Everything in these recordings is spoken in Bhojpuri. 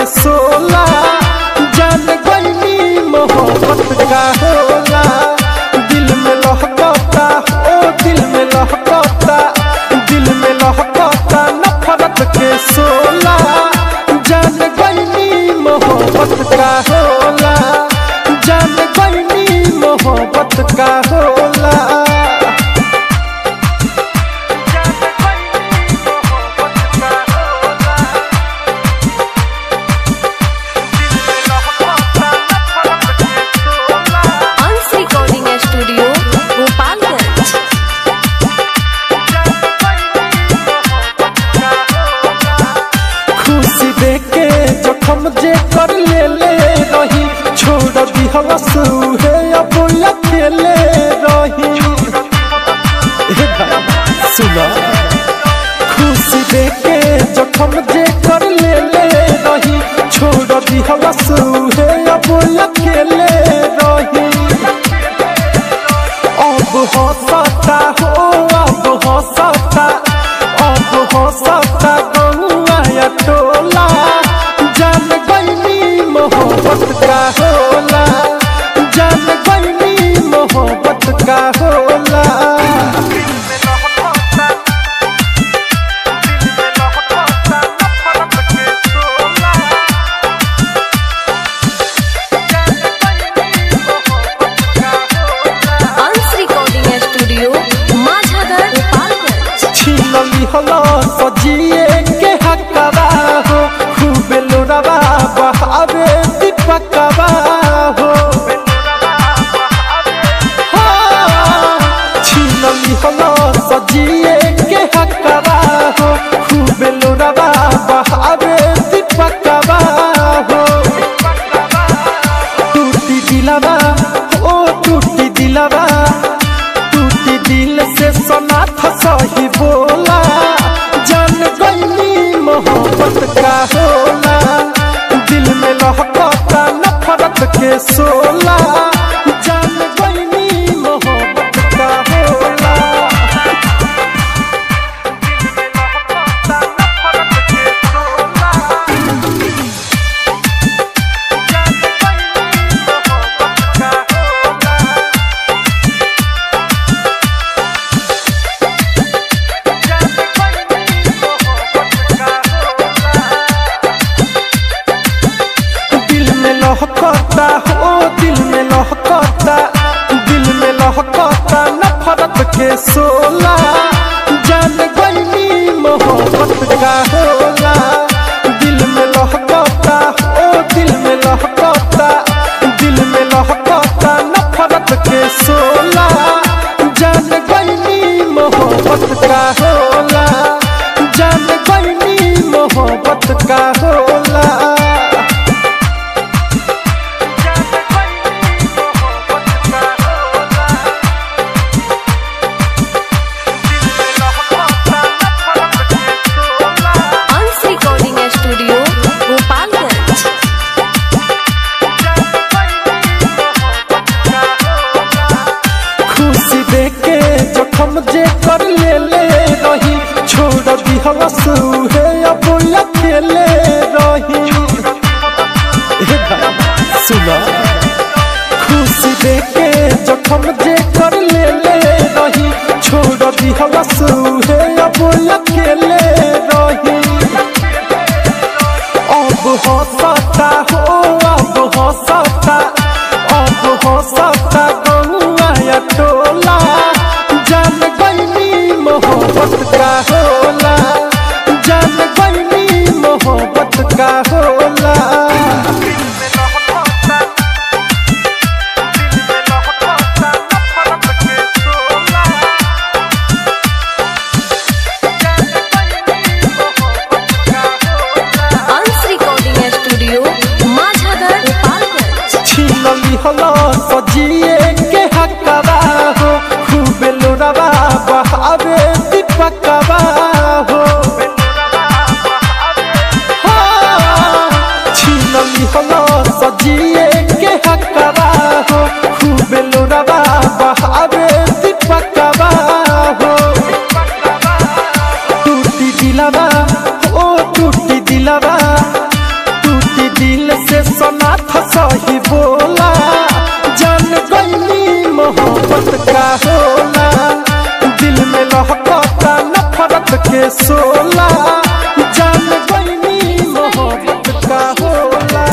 सोला जान गईनी मोहब्बत का होला। दिल में लहकता ओ दिल में लहकता, दिल में लहकता नफरत के सोला जान गईनी मोहब्बत का होला, जान गईनी मोहब्बत का होला। हम जे कर ले रही छोड़ दी हवस है अब अकेले रही। सुना खुशी देके जखम जे कर ले रही छोड़ दी हवस है अब अकेले रही। अब हंसता हो अब हंसता, अब हंसता गौआ या टोला जान गईनी मोहब्बत का होला, जान गईनी मोहब्बत का होला। Ansh recording studio Majhagar Gopalganj. छीनली हलो सजिए के हकवा हो खूब लोरावा बहावे दीपकवा हो। छीनली हलो सजिए के हकवा हो खूब लोरावा बहावे दीपकवा हो। टूटी दिलवा ओ टूटी दिलवा, टूटी दिल से सोनाथ सही बोला जान गईनी मोहब्बत का होला। दिल में लहकता नफरत के सोला जान गईनी मोहब्बत का होला। लहकता हो दिल में लहकता, दिल में लहकता नफरत के सोला जान गईनी मोहब्बत का होला। दिल में लहकता ओ दिल में लहकता, दिल में लहकता नफरत के सोला जान गईनी मोहब्बत का होला, जान गईनी मोहब्बत का होला। हम जे कर ले रही छोड़ दी हवस है अब अकेले रही। सुना खुशी देके जखम जे कर ले रही छोड़ दी हवस है अब अकेले रही। अब हंसता हो अब हंसता, अब हंसता गौआ या टोला जान गईनी मोहब्बत का होला, जान गईनी मोहब्बत का होला। Ansh recording studio Majhagar Gopalganj. छीनली हलो सजिए के हकवा हो खूब लोरावा बहावे दीपकवा हो। छीनली हलो सजिए के हकवा हो खूब लोरावा बहावे दीपकवा हो। टूटी दिलवा ओ टूटी दिलवा, टूटी दिल से सनाथ सही बोला, जान गईली मोहब्बत का होला। दिल में लहकता नफरत के सोला, जान गईली मोहब्बत का होला।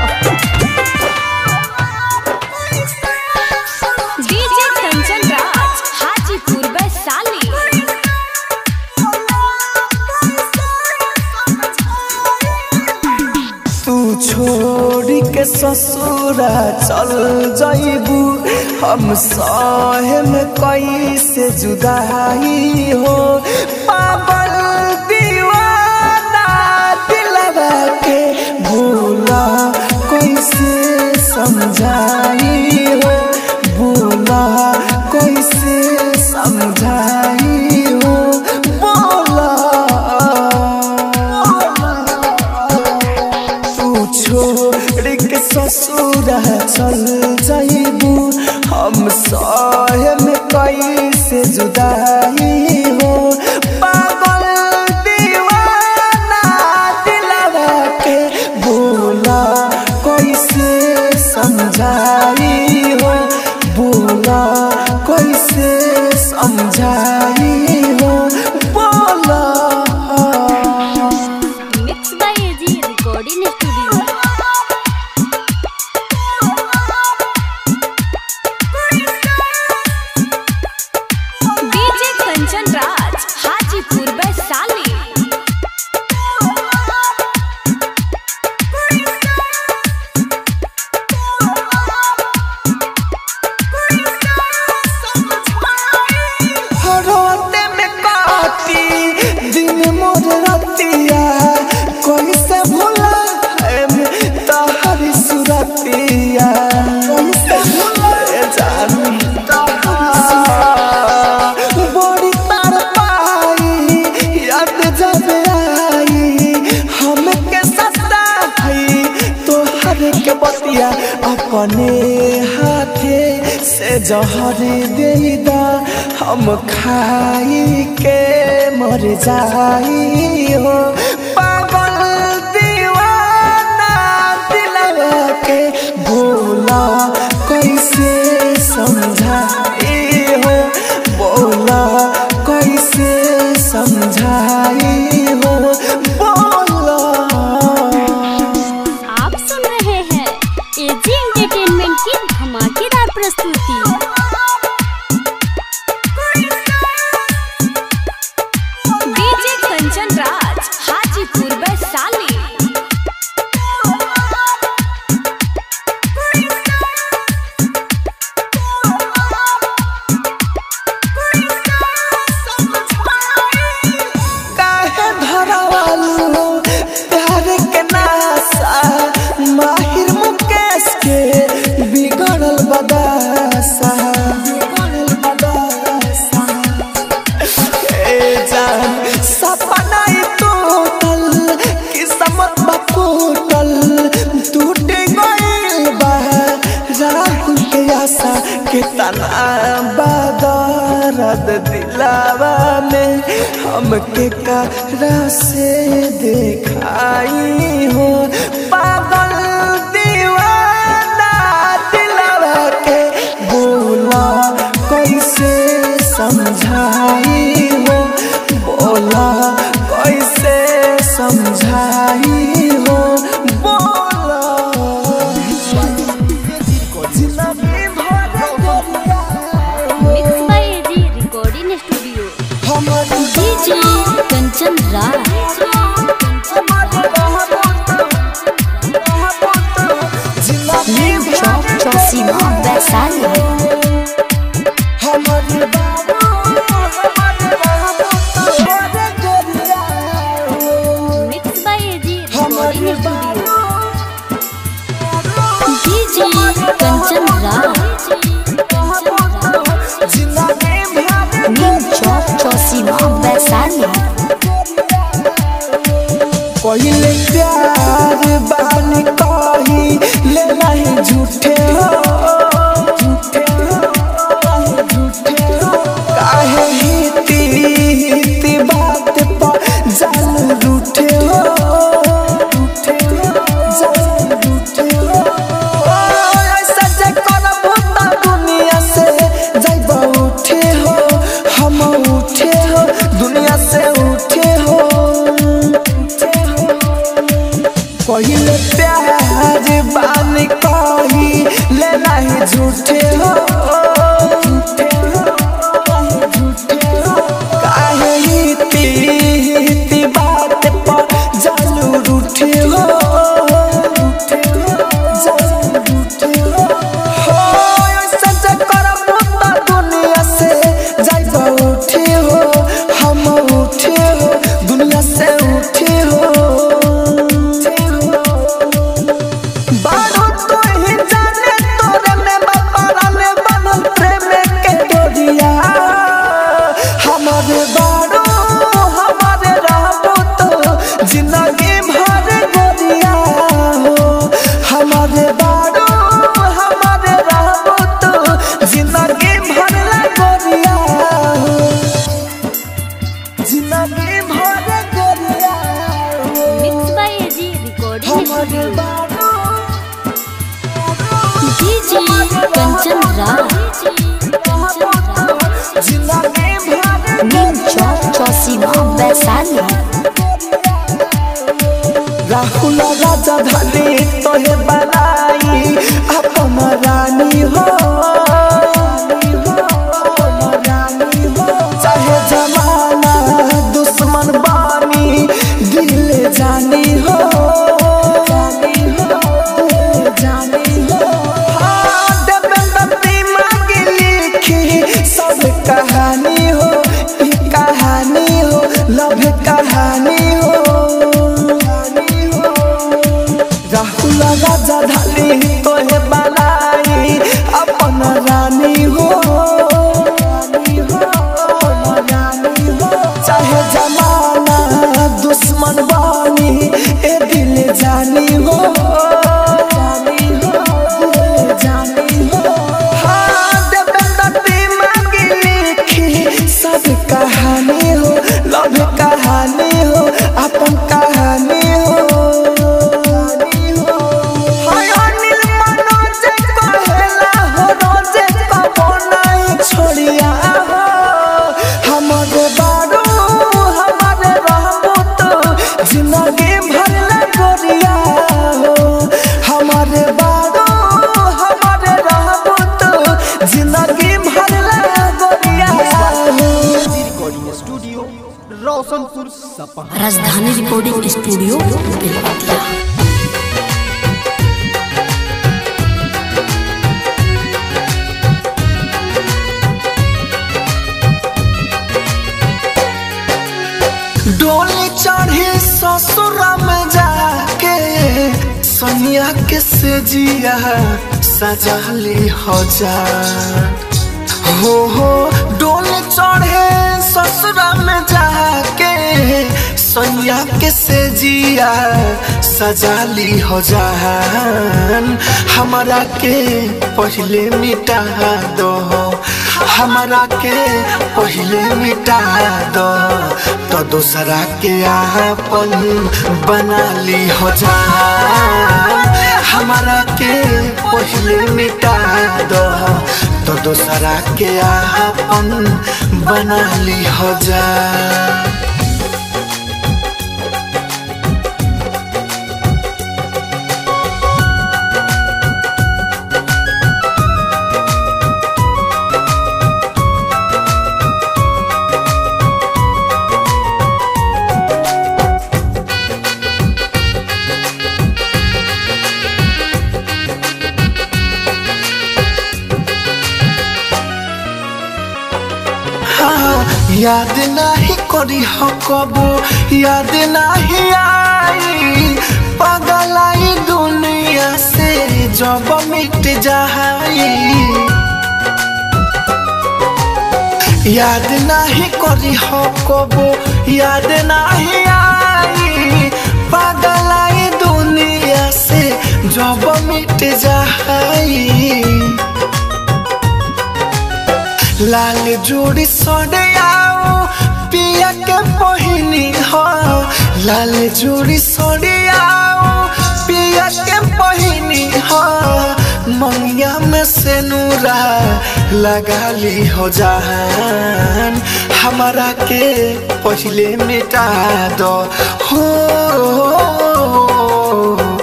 डीजे कंचन राज हाजीपुर वैशाली। तू छोड़ी के ससुरा चल जाइबू, हम सहे में कैसे जुदाई हो। पागल दीवाना दिलवा के भूला कैसे समझाई हो, भूला कैसे समझाई हो। बोला छोड़ के ससुरा चल जाइबू, हम सहे में कैसे जुदाई हो। पागल दीवाना दिलवा के भूला कैसे समझाई हो, भूला कैसे समझाई हो। बोला mix by AG recording studio. DJ Kanchan Raj Hajipur Vaishali. रोते में काटी दिन मोर रतिया, कैसे भूला तोहरी सुरतिया, कैसे भूला जानू बड़ी तार पाई याद जब आई। हमके सताई तोहर के बतिया, अपने हाथे से जहर देदा, हम खाई के मर जाई हो। पागल दीवाना दिलवा के भूला कैसे समझाई हो, बोला कैसे समझाई हो। बोला आप सुन रहे हैं एजी एंटरटेनमेंट की धमाकेदार प्रस्तुति। डीजे कंचन राज हाजीपुर वैशाली। काहे धरवालू प्यार के नासा, माहिर मुकेश के बिगड़ल बदासा, बिगड़ल बदासा। ए जान सपना ही टूटल, किस्मत बा फूटल, टूट गइल बा राहुल के आशा के तना बदरद दिलावा में। हमके करा से देखाई हो। पागल दीवाना दिलवा के बोला कैसे समझाई हो, बोला कैसे समझाई हो। बोला mix by AG recording studio. DJ Kanchan Raj. Chausima Vaishali. Mix by AG recording studio. DJ Kanchan Raj. Chausima Vaishali. पहले प्यार बानी कही ले नहीं झूठे हो, झूठे हो, झूठे हो। काहे हिती हिती बात पर जान रूठे हो, रूठे हो, जान पहले प्यार बानी कही ले नहीं झूठे हो काहे इती बात पर जालू रूठे हो सच करब त दुनिया से जाइब उठे हो हम उठे हो दुनिया से उठे हो जिंदगी भर गोरिया हो हमारे बारो हमारे रहबो तो जिंदगी भर गोरिया हो जिंदगी भर गोरिया हो मिक्स बाय एजी रिकॉर्डिंग हमारे बारो डीजे कंचन राज जिंदगी भर नीम चौक चौसीमा वैशाली राहुल राजधानी तोहे बनाई अपन रानी हो चाहे जमाना दुश्मन बानी दिल जानी हो देवेंद्र प्रेमा की लिखी सब कहानी हो कहानी हो लव कहानी हो राहुल राजधानी तोहे बनाई अपन रानी हो चाहे जमाना दुश्मन बानी ए दिल जानी हो देवेंद्र प्रेमा की लिखी सब कहानी हो लव कहानी हो अपन कहानी हो जिंदगी भर गोरिया हो हमारे बारो हमारे रहबो तो जिंदगी भर गोरिया हो रिकॉर्डिंग स्टूडियो रोशनपुर सपहा राजधानी रिकॉर्डिंग स्टूडियो बेलवतिया डोली चढ़ी ससुरा में जाके सोनिया के सेजिया सजाली हजार हो डोली चढ़े ससुरा में जाके सोनिया के सेजिया सजाली हजार हमारा के पहले मिटा दो हमारा के पहले मिटा दो तो दूसरा के आपन बना ली हो जा हमारा के पहले मिटा दो तो दूसरा के आपन बना ली हो जा याद नहीं करी हो कबो याद नहीं आई पगलाई दुनिया से जब मिट जाई याद नहीं करी हो कबो याद नहीं आई पगलाई दुनिया से जब मिट जाई लाल जोड़ी सोडे आओ पिया के पहिनी हो लाल जोड़ी सोडे आओ पिया के पहिनी हो मंगिया में से नूरा लगा ली हो जान हमारा के पहले मिटा दो हो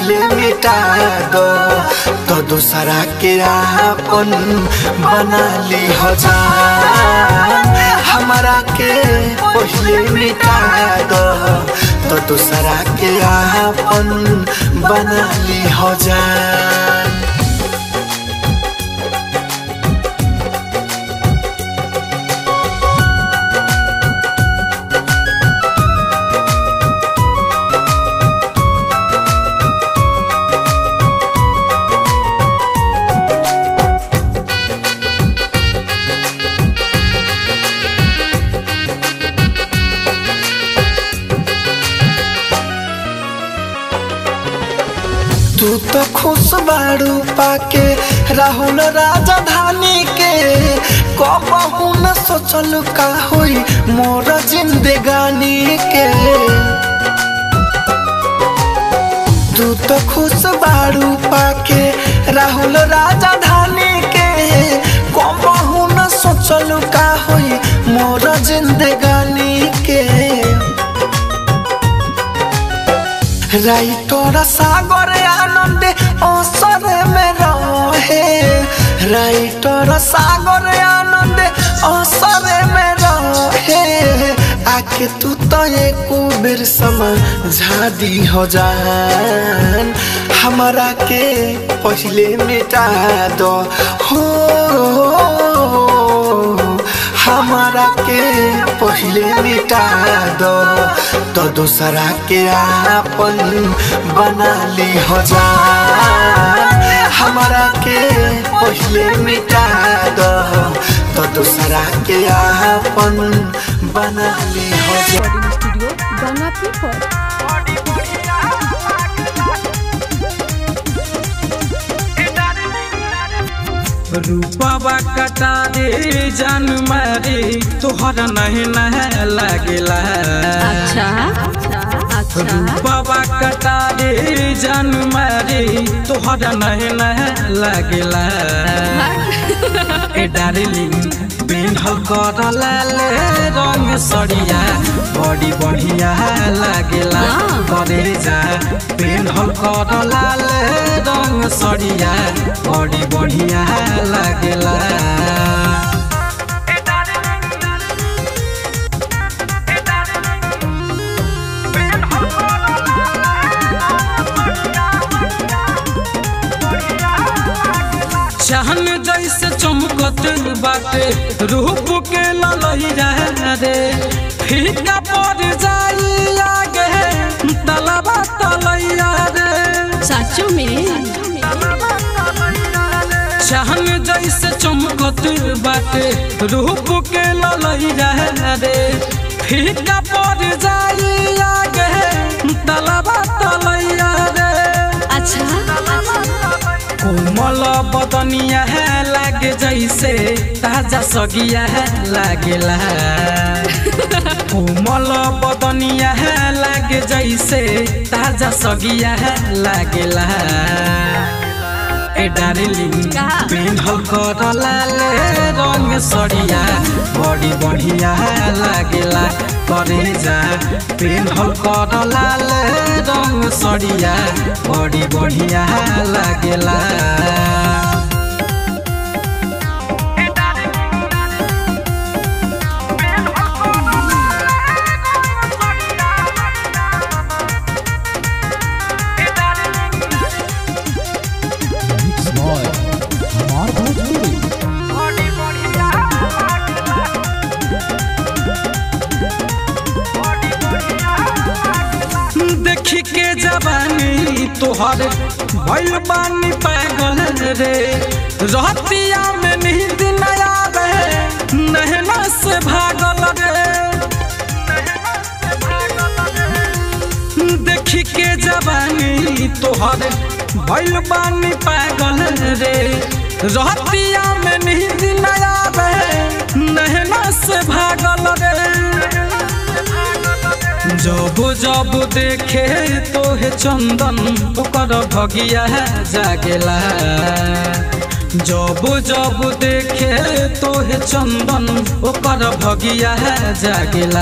पहले मिटा दो तो दूसरा के आपन बना ली हो जान हमारा के पहले मिटा दो तो दूसरा के आपन बना ली हो जान तू तो खुश बाड़ू पाके राहुल राजधानी के कबहू न सोचल का होई मोर जिंदगानी के तू तो खुश बाड़ू पाके राहुल राजधानी के कबहू न सोचल का होई मोर जिंदगानी के राइटर सागर आनंद असर में रहे राइटर सागर आनंद असर में रहे आके तू तो एक बेर समझा दी हो जान हमारा के पहले मिटा दो हो हमारा के पहले मिटा दो तो दूसरा के आपन बना ली हो जान हमारा के पहले मिटा दो तो दूसरा के आपन बना ली हो जान स्टूडियो गंगापुर रूपवा कटा रे जान मारे तोहर नहीं लागेला अच्छा रूपवा कटा रे जान मारे तोहर नहीं लागेला ए डार्लिंग पिन्हल कर लाले रंग सड़िया बड़ी बढ़िया लागेला करे जा पिन्हल कर लाले रंग सड़िया बड़ी बढ़िया लागेला चाहन जैसे चमकत बाटे रूप के ललैया रे फीका पड़ जाई आगे तलबा तलैया रे सच में चाहन जैसे चमकत बाटे रूप के ललैया रे फीका पड़ जाई आगे तलबा तलैया रे अच्छा कोमल बदनिया है लागे जैसे ताजा सगिया है लागेला कोमल बदनिया है लागे जैसे ताजा सगिया है लागेला ए डार्लिंग पिन्हल कर लाले रंग सड़िया बड़ी बढ़िया लागेला करे जा पिन्हल कर लाले रंग सड़िया बड़ी बढ़िया लागेला देखी के जवानी तोहर भइल बानी पागल रे रहतिया में नींद न आवे नहना से भागल रे देखी के जवानी तोहर भइल बानी पागल रे रहतिया में नींद न आवे नहना से भागल रे जब जब देखे तोहे चंदन ओकर भगिया जागेला जब जब देखे तोहे चंदन ओकर भगिया जागेला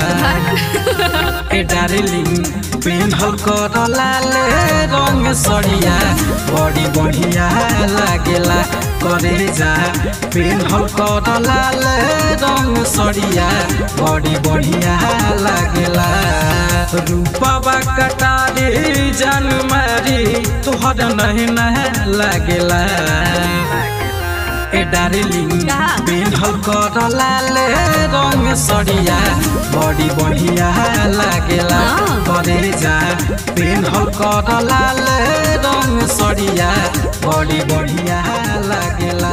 ए डार्लिंग पेन्हल कर लाल रंग सड़िया बड़ी बढ़िया लागेला करे जा पेन्हल कर लाल रंग सड़िया बड़ी बढ़िया लागेला रूपवा कटारे जान मारी तोहर नहीं लागेला ए डार्लिंग पेन्हल कर लाल रंग सड़िया बड़ी बढ़िया लागेला करे जा पेन्हल कर लाल रंग सड़िया बड़ी बढ़िया लागेला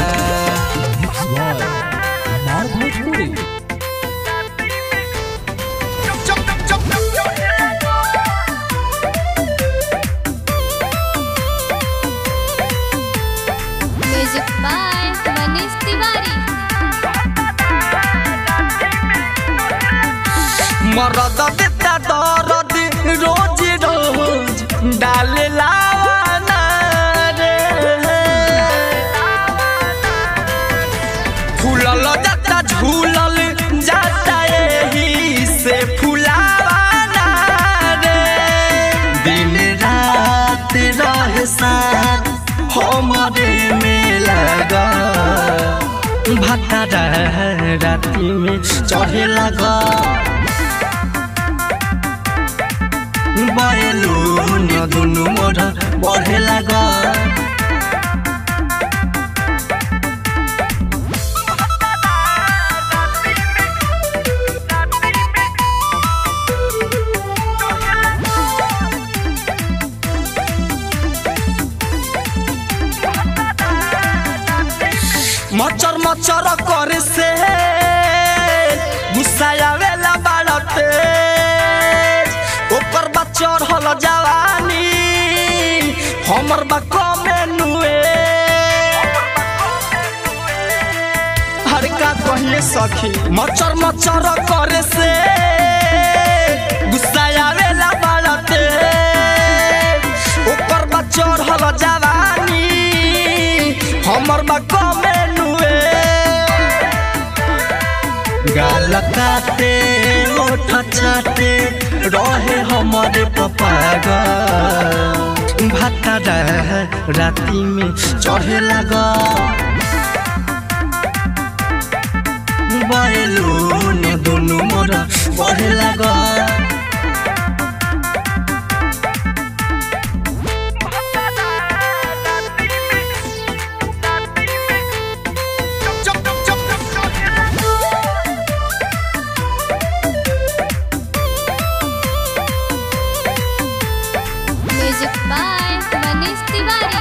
म्यूजिक बाय मनीष तिवारी। मरद देता दर्द रोज रोज डाले लावाना रे फूलल जाता झूलल जाता यही से फुलावाना रे दिन रात रहे साथ हमारे में लगा भट्टा राती में चढ़े लगा बैलून दुनु मोर बढ़े लगा मचर मचर करे से गुस्सा आवेला बाड़ते ऊपर बा चढ़ल जवानी हमर बा कमे नुए हर का कहिए सखी मचर मचर करे से गुस्सा आवेला बाड़ते ऊपर बा चढ़ल जवानी हमर बा कमे गाल काटे ओठ चाटे रहे हमारे पपागा भाता राती में चढ़े लगा बैलून दुनु मोर बढ़े लगा म्यूजिक बाय मनीष तिवारी।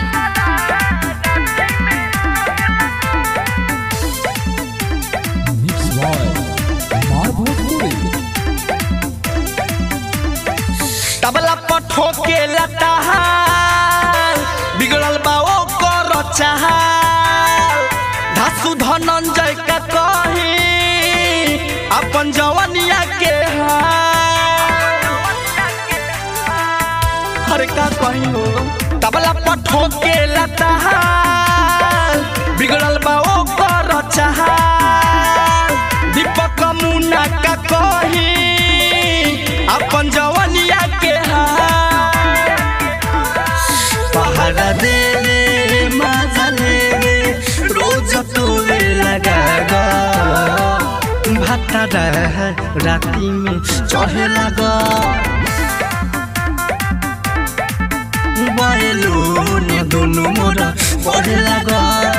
तबला पठो के लता बिगड़ल बा ओ कर चाह धासु धनंजय का कही अपन जवनिया के हर का कही हो तबला पठो के लता बिगड़ल बा ओ कर चाह दीपक मुन्ना का कही अपन जवनिया के पहाड़ा दे मजा ले रोज तोरे लगा भाता राती में चढ़े लगा बैलून दुनु मोर बढ़े लगा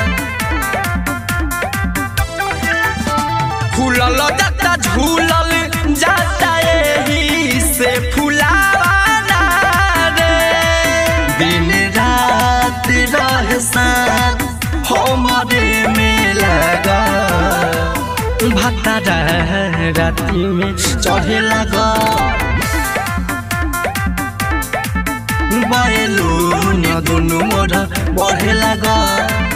फूलल जाता झूलल जाता यही से फुलावाना रे दिन रात रहे साथ हमारे में लगा भट्टा राती में चढ़े लगा बैलून दुनु मोर बढ़े लगा।